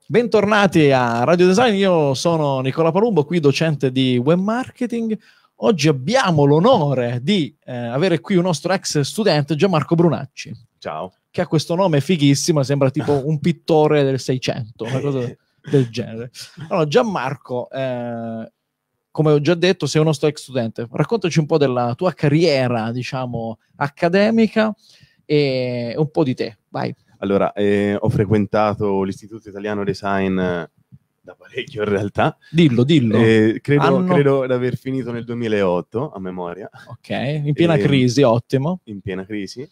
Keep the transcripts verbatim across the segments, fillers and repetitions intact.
Bentornati a Radio Design, io sono Nicola Palumbo, qui docente di web marketing. Oggi abbiamo l'onore di eh, avere qui un nostro ex studente, Gianmarco Brunacci. Ciao. Che ha questo nome fighissimo, sembra tipo un pittore del Seicento, una cosa del genere. Allora, Gianmarco, eh, come ho già detto, sei un nostro ex studente. Raccontaci un po' della tua carriera, diciamo, accademica e un po' di te, vai. Allora, eh, ho frequentato l'Istituto Italiano Design da parecchio in realtà. Dillo, dillo. Eh, credo, Anno... credo di aver finito nel duemilaotto, a memoria. Ok, in piena e, crisi, ottimo. In piena crisi,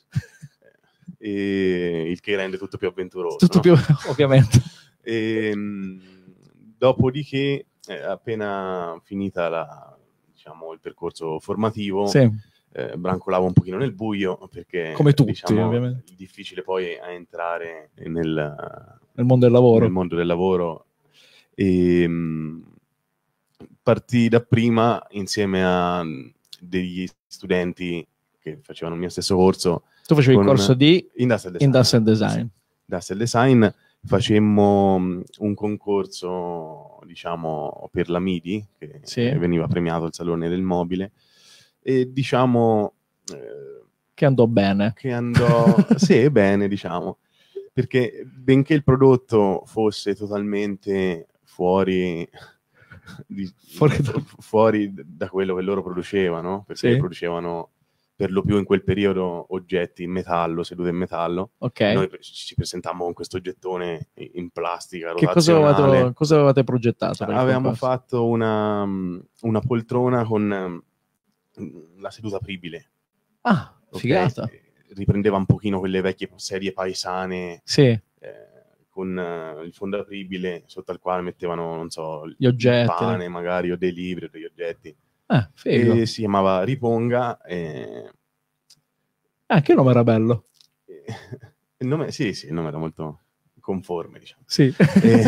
e il che rende tutto più avventuroso. Tutto no? più, ovviamente. E, dopodiché, eh, appena finita la, diciamo, il percorso formativo... Sì. Eh, brancolavo un pochino nel buio perché come tutti, diciamo, ovviamente. È difficile poi a entrare nel, nel mondo del lavoro, nel mondo del lavoro. E mh, partì da prima insieme a degli studenti che facevano il mio stesso corso. Tu facevi il corso di Industrial Design, Industrial Design. Sì. Industrial Design. Facemmo un concorso, diciamo, per la MIDI che sì. veniva premiato al Salone del Mobile. E diciamo eh, che andò bene che andò sì bene diciamo perché benché il prodotto fosse totalmente fuori di, fuori, da... fuori da quello che loro producevano, perché sì. producevano per lo più in quel periodo oggetti in metallo, sedute in metallo. Okay. Noi ci presentammo con questo oggettone in plastica che cosa avevate, cosa avevate progettato? Avevamo fatto una, una poltrona con la seduta apribile. Ah, okay. Figata. Riprendeva un pochino quelle vecchie serie paesane, sì. eh, con uh, il fondo apribile sotto al quale mettevano, non so, gli oggetti, il pane magari, o dei libri, o degli oggetti. Ah, figo. E si chiamava Riponga. E... Ah, che nome era bello. E... il nome, sì, sì, il nome era molto conforme, diciamo. Sì. E...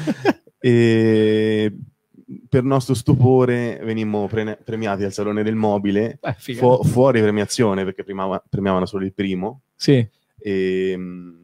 e... per nostro stupore venimmo pre- premiati al Salone del Mobile, Beh, fu- fuori premiazione, perché prima premiavano solo il primo. Sì. E,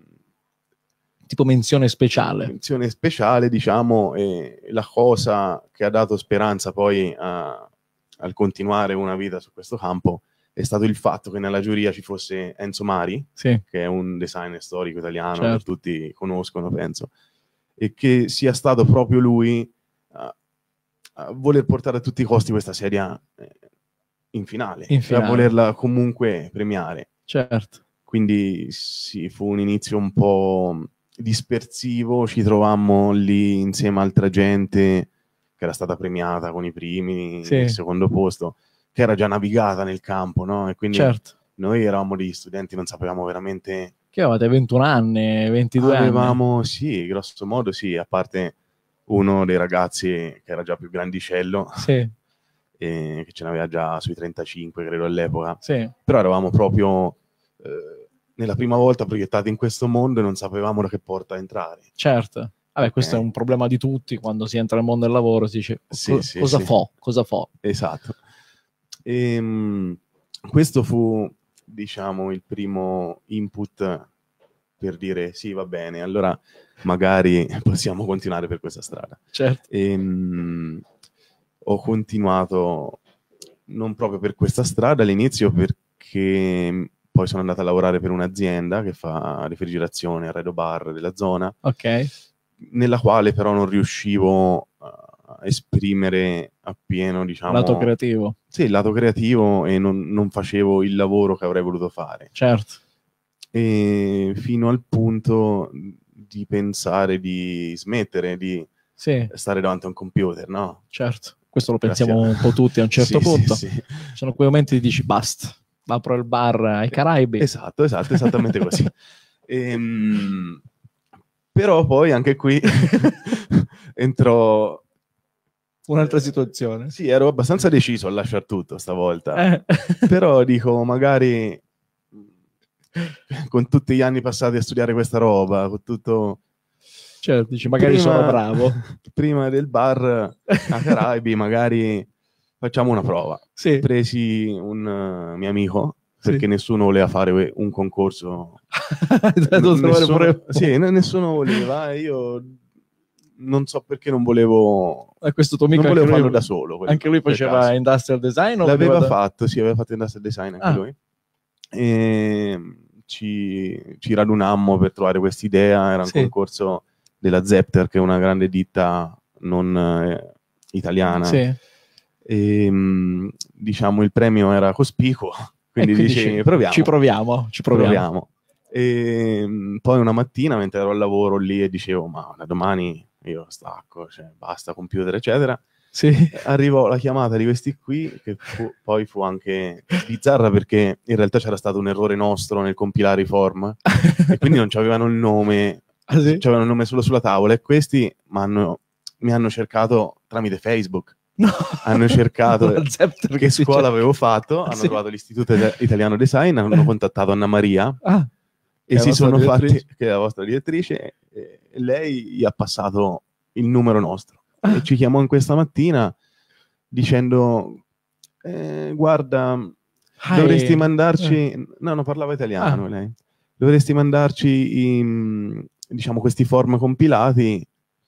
tipo menzione speciale. Menzione speciale, diciamo, e la cosa che ha dato speranza poi a, al continuare una vita su questo campo è stato il fatto che nella giuria ci fosse Enzo Mari, sì. che è un designer storico italiano, certo. che tutti conoscono, penso, e che sia stato proprio lui a, a voler portare a tutti i costi questa serie in finale, in finale. a volerla comunque premiare. Certo. Quindi sì, fu un inizio un po' dispersivo, ci trovammo lì insieme a altra gente che era stata premiata con i primi, sì. il secondo posto, che era già navigata nel campo, no? E quindi certo. noi eravamo degli studenti, non sapevamo veramente... Che avevate ventuno anni, ventidue Avevamo, anni? sì, grosso modo sì, a parte uno dei ragazzi che era già più grandicello, sì. e che ce n'aveva già sui trentacinque, credo, all'epoca. Sì. Però eravamo proprio... Eh, nella prima volta proiettati in questo mondo e non sapevamo da che porta a entrare. Certo. Vabbè, okay. Questo è un problema di tutti, quando si entra nel mondo del lavoro si dice sì, co- sì, cosa sì. fo? Cosa fo? Esatto. E, mh, questo fu, diciamo, il primo input per dire sì, va bene, allora magari possiamo continuare per questa strada. Certo. E, mh, ho continuato non proprio per questa strada all'inizio, perché poi sono andato a lavorare per un'azienda che fa refrigerazione, arredo bar della zona, ok, nella quale però non riuscivo a esprimere appieno, diciamo... lato creativo. Sì, il lato creativo, e non, non facevo il lavoro che avrei voluto fare. Certo. E fino al punto di pensare di smettere di sì. stare davanti a un computer, no? Certo, questo lo pensiamo Grazie. un po' tutti a un certo sì, punto. Sì, sì. Sono quei momenti che dici basta, apro il bar ai Caraibi. Esatto, esatto, esattamente così. Ehm, però poi anche qui entrò un'altra situazione. Sì, ero abbastanza deciso a lasciare tutto stavolta. Eh. Però dico, magari con tutti gli anni passati a studiare questa roba, con tutto... Certo, dici, magari prima, sono bravo. Prima del bar a Caraibi, magari facciamo una prova. Sì. Presi un uh, mio amico, perché sì. nessuno voleva fare un concorso. nessuno, pure... Sì, nessuno voleva. Io non so perché non volevo, eh, questo tuo amico non volevo anche farlo lui, da solo. anche lui faceva caso. industrial design? O L'aveva da... fatto, sì, aveva fatto industrial design anche ah. lui. E ci, ci radunammo per trovare quest'idea. Era un sì. concorso della Zepter, che è una grande ditta non eh, italiana. Sì. E, diciamo, il premio era cospicuo, quindi, quindi dici, ci, proviamo. Ci proviamo, ci proviamo. proviamo. E poi una mattina, mentre ero al lavoro lì e dicevo, ma da domani io stacco, cioè, basta computer, eccetera. Sì. Arrivò la chiamata di questi qui, che fu, poi fu anche bizzarra, perché in realtà c'era stato un errore nostro nel compilare i form e quindi non c'avevano il nome, ah, sì? c'avevano il nome solo sulla tavola, e questi m'hanno, mi hanno cercato tramite Facebook. No. Hanno cercato che, che scuola c'è. avevo fatto, hanno sì. trovato l'Istituto Italiano Design, hanno contattato Anna Maria ah, e si sono fatti, che è la vostra direttrice, e lei gli ha passato il numero nostro ah. e ci chiamò in questa mattina dicendo eh, guarda, Hi. dovresti mandarci, eh. no, non parlava italiano ah. lei, dovresti mandarci i, diciamo, questi form compilati,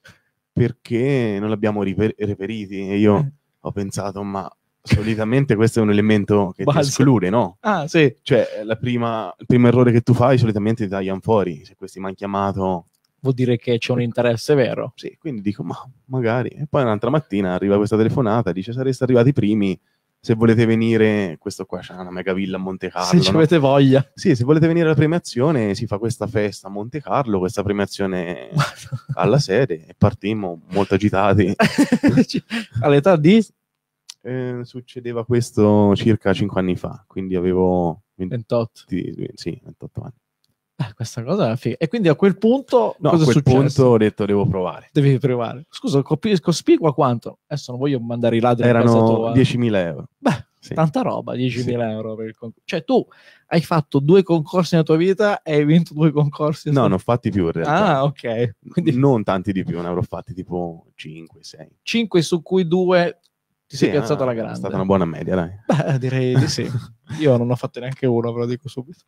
perché non l'abbiamo riper- reperiti. E io eh. ho pensato, ma solitamente questo è un elemento che Balza. ti esclude, no? Ah, sì. Cioè, la prima, il primo errore che tu fai solitamente ti tagliano fuori. Se questi mi hanno chiamato, vuol dire che c'è un interesse vero. Sì, quindi dico, ma magari. E poi un'altra mattina arriva questa telefonata, dice, sareste arrivati primi, se volete venire, questo qua c'è una mega villa a Monte Carlo. Se ci no? avete voglia. Sì, se volete venire alla premiazione, si fa questa festa a Monte Carlo, questa premiazione alla sede, e partimmo molto agitati. All'età di? Eh, succedeva questo circa cinque anni fa, quindi avevo ventotto. venti, sì, ventotto anni. Eh, questa cosa è figa. E quindi a quel punto no, cosa a quel è successo? punto ho detto devo provare. Devi provare. Scusa, cospicua quanto? Adesso non voglio mandare i ladri. Erano diecimila euro. Beh, sì. Tanta roba, diecimila sì. euro per il concorso. Cioè tu hai fatto due concorsi nella tua vita e hai vinto due concorsi? No, ne ho fatti più in realtà. Ah, ok. Quindi non tanti di più, ne avrò fatti tipo cinque, sei. cinque su cui due ti sì, sei piazzato ah, alla grande. È stata una buona media, dai. Beh, direi di sì. Io non ho fatto neanche uno, ve lo dico subito.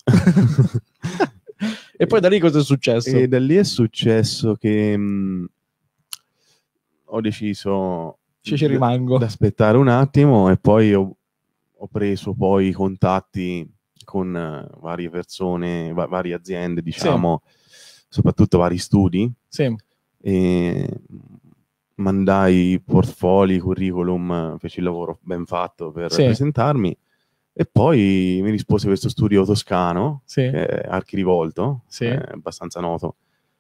E poi da lì cosa è successo? E da lì è successo che mh, ho deciso ci, ci rimango. di aspettare un attimo, e poi ho, ho preso poi i contatti con uh, varie persone, va- varie aziende, diciamo, sì. soprattutto vari studi. Sì. E mandai portfolio, curriculum, feci il lavoro ben fatto per sì. presentarmi. E poi mi rispose questo studio toscano, sì. che è Archirivolto, sì. è abbastanza noto,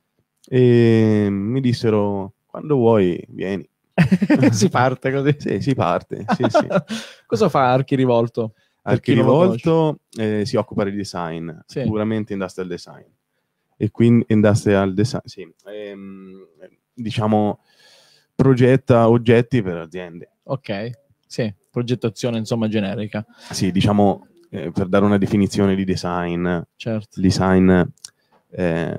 e mi dissero, quando vuoi vieni. Si parte così? Sì, si parte. Sì, sì. Cosa fa Archirivolto? Archirivolto eh, si occupa di design, sì. puramente industrial design. E quindi industrial design, sì. Ehm, diciamo, progetta oggetti per aziende. Ok. Sì, progettazione insomma generica. Sì, diciamo, eh, per dare una definizione di design, certo. design eh,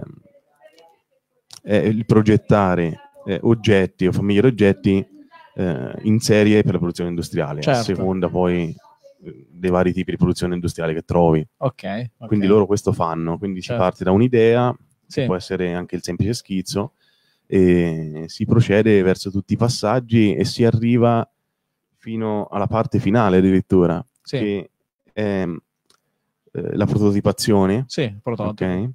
è il progettare eh, oggetti o famiglie di oggetti eh, in serie per la produzione industriale, certo. a seconda poi eh, dei vari tipi di produzione industriale che trovi. Ok. Quindi okay. loro questo fanno, quindi certo. si parte da un'idea, sì. che può essere anche il semplice schizzo, e si procede verso tutti i passaggi e si arriva fino alla parte finale addirittura, sì. che è eh, la prototipazione. Sì, prototipo. Okay?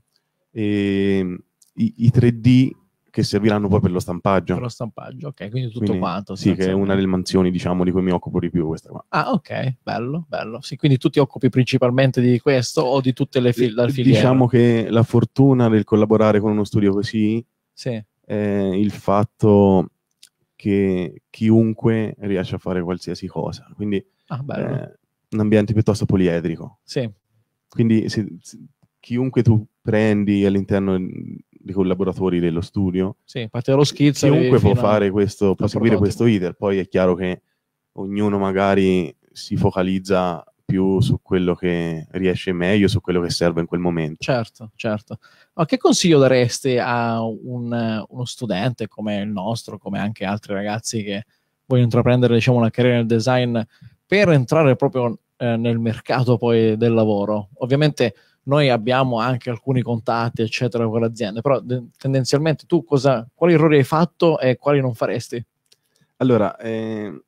E i, i tre D che serviranno poi per lo stampaggio. Per lo stampaggio, ok, quindi tutto quindi, quanto. Sì, che è una delle mansioni, diciamo, di cui mi occupo di più, questa qua. Ah, ok, bello, bello. Sì, quindi tu ti occupi principalmente di questo o di tutte le fil- la filiera? Diciamo che la fortuna del collaborare con uno studio così sì. è il fatto che chiunque riesce a fare qualsiasi cosa, quindi ah, bello. Eh, un ambiente piuttosto poliedrico. Sì. Quindi se, se, chiunque tu prendi all'interno dei collaboratori dello studio, sì, parte dallo schizzo, chiunque può fare questo, può seguire questo iter. Poi è chiaro che ognuno magari si focalizza più su quello che riesce meglio, su quello che serve in quel momento. Certo, certo. Ma che consiglio daresti a un, uno studente come il nostro, come anche altri ragazzi che vogliono intraprendere, diciamo, una carriera nel design per entrare proprio eh, nel mercato poi del lavoro? Ovviamente noi abbiamo anche alcuni contatti, eccetera, con le aziende, però de- tendenzialmente tu cosa, quali errori hai fatto e quali non faresti? Allora, eh,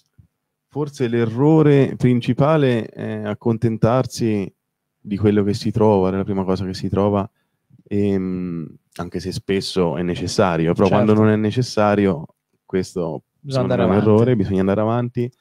forse l'errore principale è accontentarsi di quello che si trova, la prima cosa che si trova, ehm, anche se spesso è necessario, però Certo. quando non è necessario, questo Bisogna secondo me è andare un avanti. errore, bisogna andare avanti.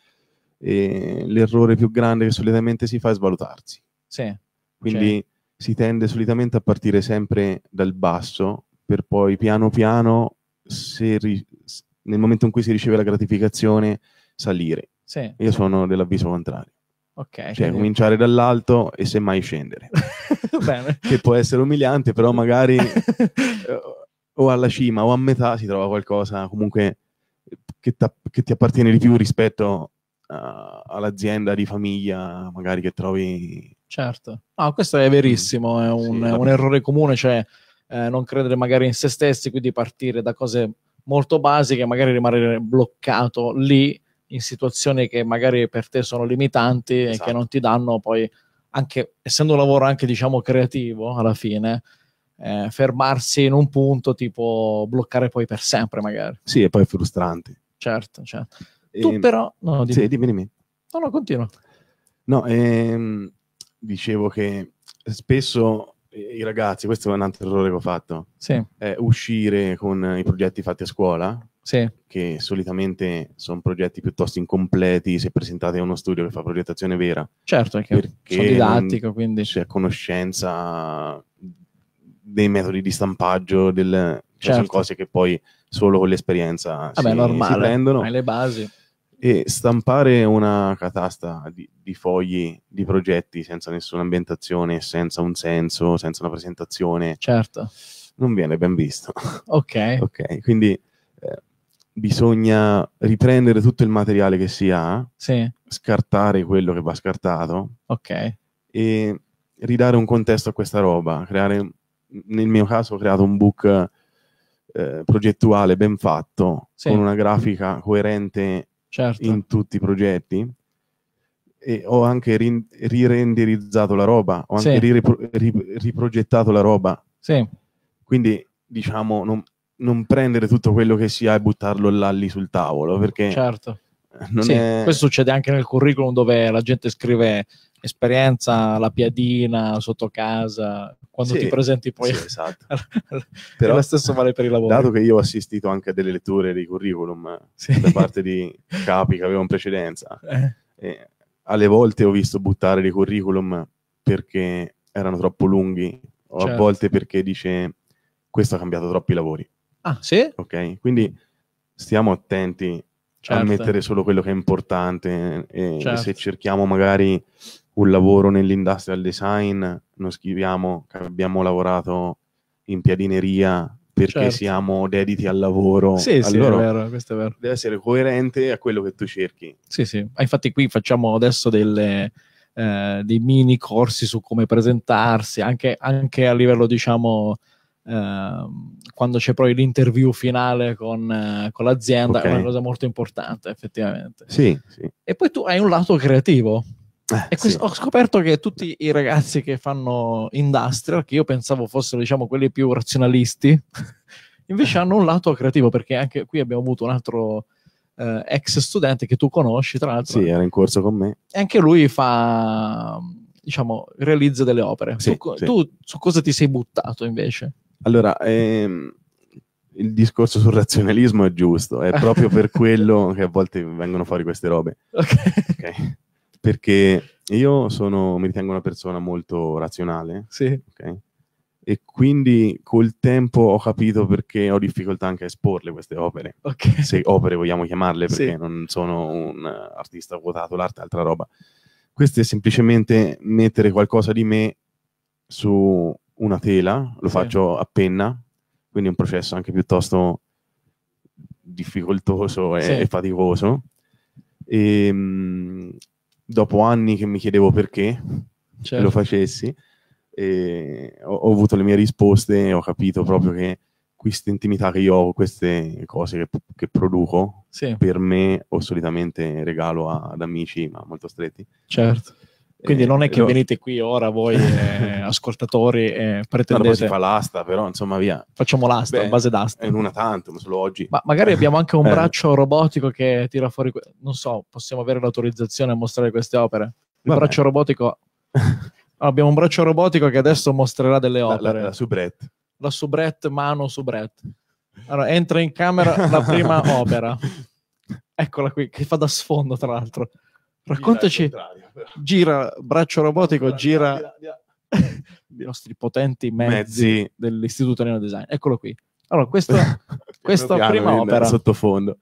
E l'errore più grande che solitamente si fa è svalutarsi. Sì. Quindi Cioè, si tende solitamente a partire sempre dal basso, per poi piano piano, se ri- s- nel momento in cui si riceve la gratificazione, salire. sì, Io sì. sono dell'avviso contrario. Ok. Cioè, Quindi... cominciare dall'alto e semmai scendere. Bene. Che può essere umiliante, però magari eh, o alla cima o a metà si trova qualcosa comunque che, t'app- che ti appartiene di più rispetto a- all'azienda di famiglia, magari che trovi... Certo. No, questo è verissimo, è un, Sì, è la- un errore comune, cioè eh, non credere magari in se stessi, quindi partire da cose molto basiche, magari rimanere bloccato lì in situazioni che magari per te sono limitanti e che Esatto. non ti danno poi, anche essendo un lavoro anche diciamo creativo alla fine, eh, fermarsi in un punto tipo bloccare poi per sempre magari. Sì, e poi è frustrante. Certo, certo. Tu E- però... No, dimmi. Sì, dimmi, dimmi. No, no, continua. No, ehm, dicevo che spesso eh, i ragazzi, questo è un altro errore che ho fatto, Sì, è uscire con i progetti fatti a scuola, sì, che solitamente sono progetti piuttosto incompleti se presentati a uno studio che fa progettazione vera, certo, perché perché sono didattico, quindi... c'è conoscenza dei metodi di stampaggio, del, cioè Certo. sono cose che poi solo con l'esperienza Vabbè, si, normale, si prendono. hai le basi. E stampare una catasta di, di fogli di progetti senza nessuna ambientazione, senza un senso, senza una presentazione, Certo. non viene ben visto. Ok. Ok, quindi eh, bisogna riprendere tutto il materiale che si ha, Sì, scartare quello che va scartato ok. e ridare un contesto a questa roba. Creare, nel mio caso, ho creato un book eh, progettuale ben fatto, Sì. con una grafica coerente Certo. in tutti i progetti. E ho anche rin- rirenderizzato la roba, ho Sì. anche ripro- ri- riprogettato la roba. Sì, Quindi, diciamo, non, non prendere tutto quello che si ha e buttarlo là lì sul tavolo, perché certo. non Sì, è... questo succede anche nel curriculum dove la gente scrive esperienza, la piadina, sotto casa, quando Sì, ti presenti poi... sì, esatto. E Però, lo stesso vale per i lavori. dato che io ho assistito anche a delle letture dei curriculum Sì. da parte di capi che avevo in precedenza, Eh, e alle volte ho visto buttare dei curriculum perché erano troppo lunghi, o Certo. a volte perché dice questo ha cambiato troppi lavori. Ah, sì? Ok? Quindi stiamo attenti Certo. a mettere solo quello che è importante e Certo. se cerchiamo magari un lavoro nell'industrial design, non scriviamo che abbiamo lavorato in piadineria perché Certo. siamo dediti al lavoro. Sì, sì, allora, è vero, questo è vero. deve essere coerente a quello che tu cerchi. Sì, sì. Ah, infatti qui facciamo adesso delle, eh, dei mini corsi su come presentarsi, anche, anche a livello, diciamo, eh, quando c'è poi l'interview finale con, eh, con l'azienda, Okay. è una cosa molto importante, effettivamente. Sì, sì. E poi tu hai un lato creativo. Eh, E questo, sì. ho scoperto che tutti i ragazzi che fanno industrial, che io pensavo fossero, diciamo, quelli più razionalisti, invece hanno un lato creativo, perché anche qui abbiamo avuto un altro eh, ex studente che tu conosci, tra l'altro, Sì, era in corso con me. e anche lui fa, diciamo, realizza delle opere. Sì, tu, sì. tu su cosa ti sei buttato invece? Allora, ehm, il discorso sul razionalismo è giusto, è proprio per quello che a volte vengono fuori queste robe. Ok. Okay? Perché io sono, mi ritengo una persona molto razionale, Sì. okay? E quindi col tempo ho capito perché ho difficoltà anche a esporle queste opere, Ok. se opere vogliamo chiamarle, perché Sì. non sono un artista quotato, l'arte è altra roba. Questo è semplicemente mettere qualcosa di me su una tela, lo Sì. faccio a penna, quindi è un processo anche piuttosto difficoltoso e, Sì. e faticoso. E, mh, dopo anni che mi chiedevo perché Certo. lo facessi, e ho, ho avuto le mie risposte e ho capito proprio che questa intimità che io ho, queste cose che, che produco, Sì. per me o solitamente regalo a, ad amici, ma molto stretti, Certo. Quindi eh, non è che lo... venite qui ora voi eh, ascoltatori e pretendete... No, si fa l'asta, però insomma via. Facciamo l'asta, Beh, base d'asta. È una tantum, solo oggi. Ma magari abbiamo anche un eh. braccio robotico che tira fuori... Que- non so, possiamo avere l'autorizzazione a mostrare queste opere? Il Vabbè. braccio robotico... abbiamo un braccio robotico che adesso mostrerà delle opere. La, la, la soubrette. La soubrette, mano soubrette. Allora, entra in camera la prima opera. Eccola qui, che fa da sfondo, tra l'altro. Raccontaci, gira, braccio robotico, gira i nostri potenti mezzi, mezzi. dell'Istituto Italiano Design. Eccolo qui. Allora, questa, questa prima opera... Sottofondo.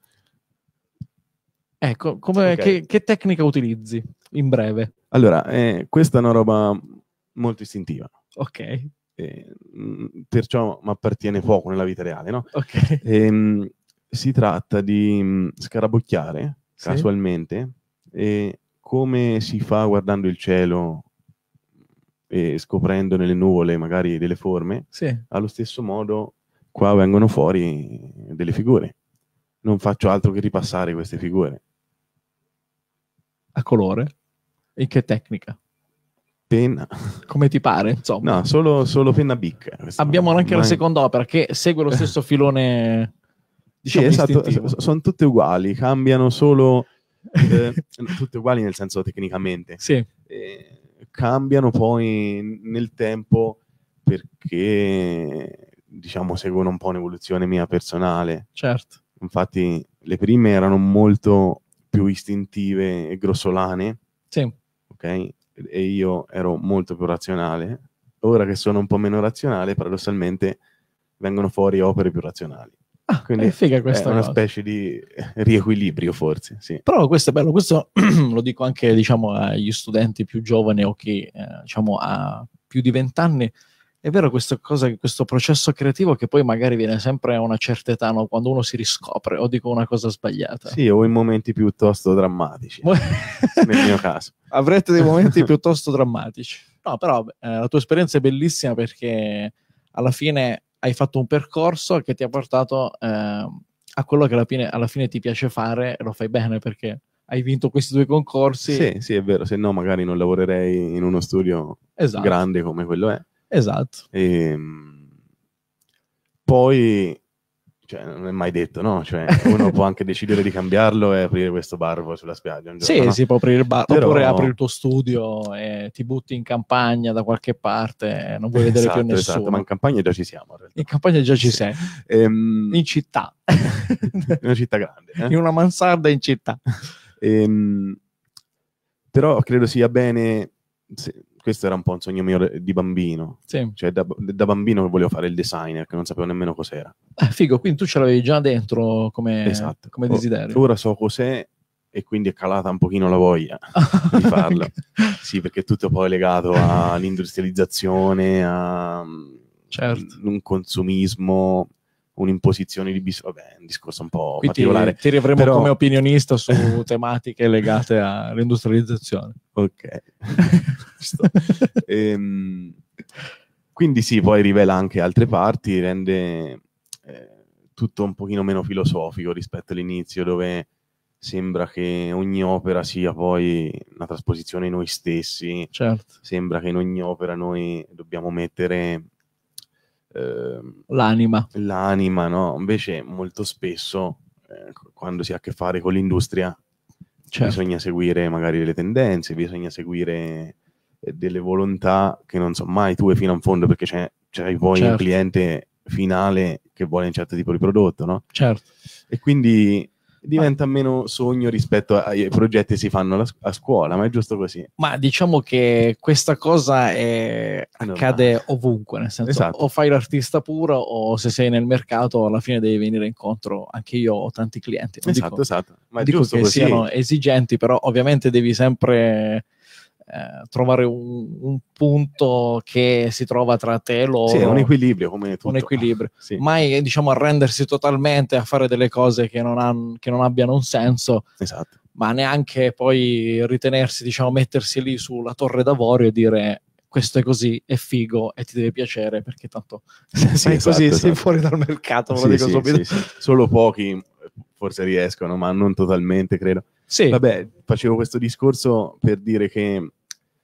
Ecco, come, okay. che, che tecnica utilizzi, in breve? Allora, eh, questa è una roba molto istintiva. Ok. Eh, perciò mi appartiene poco nella vita reale, no? Ok. Eh, si tratta di mh, scarabocchiare sì. casualmente e come si fa guardando il cielo e scoprendo nelle nuvole magari delle forme, sì. allo stesso modo qua vengono fuori delle figure. Non faccio altro che ripassare queste figure. A colore? In che tecnica? Penna. Come ti pare, insomma. No, solo, solo penna bicca. Abbiamo anche mai... la seconda opera che segue lo stesso filone, diciamo, sì, esatto, sono tutte uguali, cambiano solo eh, tutte uguali nel senso tecnicamente. Sì. Eh, cambiano poi nel tempo perché diciamo seguono un po' un'evoluzione mia personale. Certo. Infatti le prime erano molto più istintive e grossolane. Sì. Ok? E io ero molto più razionale. Ora che sono un po' meno razionale, paradossalmente vengono fuori opere più razionali. Ah, quindi è figa questa è una cosa. specie di riequilibrio, forse. Sì. Però questo è bello, questo lo dico anche, diciamo, agli studenti più giovani o chi eh, diciamo ha più di vent'anni. È vero questa cosa, questo processo creativo che poi magari viene sempre a una certa età, no? Quando uno si riscopre, o dico una cosa sbagliata. Sì, o in momenti piuttosto drammatici, nel mio caso. Avrete dei momenti piuttosto drammatici. No, però eh, la tua esperienza è bellissima perché alla fine hai fatto un percorso che ti ha portato eh, a quello che alla fine, alla fine ti piace fare e lo fai bene perché hai vinto questi due concorsi. Sì, sì, è vero, se no magari non lavorerei in uno studio esatto. grande come quello è. Esatto. E, poi, cioè, non è mai detto, no? Cioè, uno può anche decidere di cambiarlo e aprire questo bar poi sulla spiaggia. Un giorno, sì, no? si può aprire il bar, Però... oppure apri il tuo studio e ti butti in campagna da qualche parte e non vuoi vedere esatto, più nessuno. Esatto, ma in campagna già ci siamo. In, in campagna già ci sì. sei. Ehm... In città. In una città grande. Eh? In una mansarda in città. Ehm... Però credo sia bene... Se... Questo era un po' un sogno mio di bambino. Sì. Cioè, da, da bambino che volevo fare il designer, che non sapevo nemmeno cos'era. Eh, figo, quindi tu ce l'avevi già dentro come, esatto. come desiderio. Ora so cos'è e quindi è calata un pochino la voglia di farlo. Sì, perché tutto poi è legato all'industrializzazione, a certo. un consumismo, un'imposizione di bisogno. Vabbè, è un discorso un po' Quindi particolare. Ti, ti riavremo però... come opinionista su tematiche legate all'industrializzazione. Ok. ehm, quindi sì, poi rivela anche altre parti, rende eh, tutto un pochino meno filosofico rispetto all'inizio, dove sembra che ogni opera sia poi una trasposizione di noi stessi. Certo. Sembra che in ogni opera noi dobbiamo mettere eh, l'anima. L'anima, no? Invece molto spesso eh, quando si ha a che fare con l'industria certo. bisogna seguire magari delle tendenze, bisogna seguire eh, delle volontà che non sono mai tue fino in fondo, perché c'è, c'è poi certo. un cliente finale che vuole un certo tipo di prodotto, no? Certo. E quindi diventa ma... meno sogno rispetto ai progetti che si fanno a scuola, ma è giusto così. Ma diciamo che questa cosa è... accade no. ovunque, nel senso esatto. o fai l'artista puro o se sei nel mercato alla fine devi venire incontro. Anche io ho tanti clienti. Non esatto, dico, esatto. Ma è dico giusto che così. siano esigenti, però ovviamente devi sempre... Eh, trovare un, un punto che si trova tra te e loro. Sì, un equilibrio come tutto. Un equilibrio. Sì. Mai, diciamo, arrendersi totalmente a fare delle cose che non, han, che non abbiano un senso. Esatto. Ma neanche poi ritenersi, diciamo, mettersi lì sulla torre d'avorio e dire questo è così, è figo e ti deve piacere, perché tanto se sei esatto, così esatto. sei fuori dal mercato, sì, lo dico sì, subito. Sì, sì. Solo pochi forse riescono, ma non totalmente, credo. Sì. Vabbè, facevo questo discorso per dire che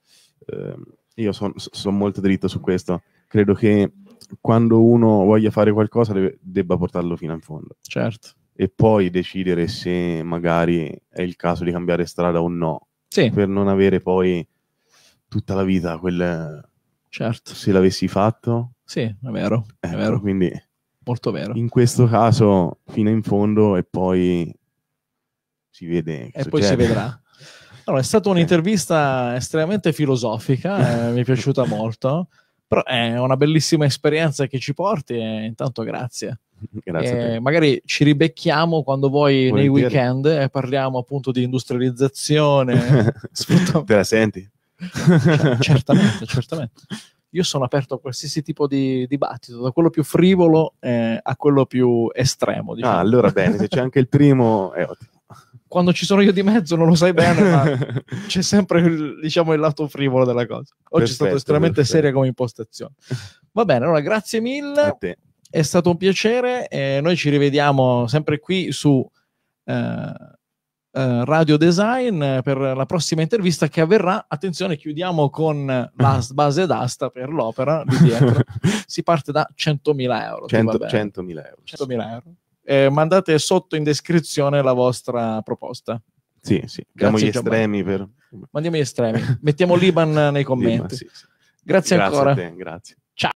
eh, io sono son molto dritto su questo. Credo che quando uno voglia fare qualcosa deve, debba portarlo fino in fondo. Certo. E poi decidere se magari è il caso di cambiare strada o no. Sì. Per non avere poi tutta la vita quel... Certo. Se l'avessi fatto... Sì, è vero. È ecco, vero. quindi molto vero. In questo caso fino in fondo e poi si vede che e succede. poi si vedrà. Allora, è stata un'intervista estremamente filosofica, eh, mi è piaciuta molto, però è una bellissima esperienza che ci porti e intanto grazie. Grazie e a te. Magari ci ribecchiamo quando vuoi Volentieri. nei weekend e parliamo appunto di industrializzazione. Sfruttam- Te la senti? C- certamente, certamente. Io sono aperto a qualsiasi tipo di dibattito, da quello più frivolo eh, a quello più estremo. Diciamo. Ah, allora bene, se c'è anche il primo è ottimo. Quando ci sono io di mezzo non lo sai bene, ma c'è sempre il, diciamo, il lato frivolo della cosa. Oggi Perfetto, è stato estremamente perfetto. seria come impostazione. Va bene, allora grazie mille, A te. è stato un piacere e noi ci rivediamo sempre qui su eh, eh, Radio Design per la prossima intervista che avverrà. Attenzione, chiudiamo con la base d'asta per l'opera di dietro. Si parte da centomila euro. centomila euro. centomila euro. Eh, mandate sotto in descrizione la vostra proposta. Sì, sì. Diamo gli Gianmarco. estremi per... Mandiamo gli estremi. Mettiamo l'I B A N nei commenti. Sì, sì. Grazie, Grazie ancora. a te, grazie.